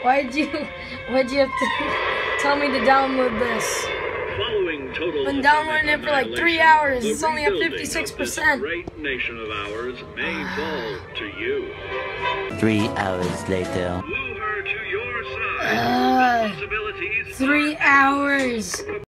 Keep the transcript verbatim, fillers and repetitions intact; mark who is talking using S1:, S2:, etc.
S1: Why'd you, why'd you have to tell me to download this? Been downloading it for like three hours. It's only at fifty-six percent.
S2: Great nation of ours may fall to you.
S3: Three hours later.
S2: Lure her to your side.
S1: Uh, three hours.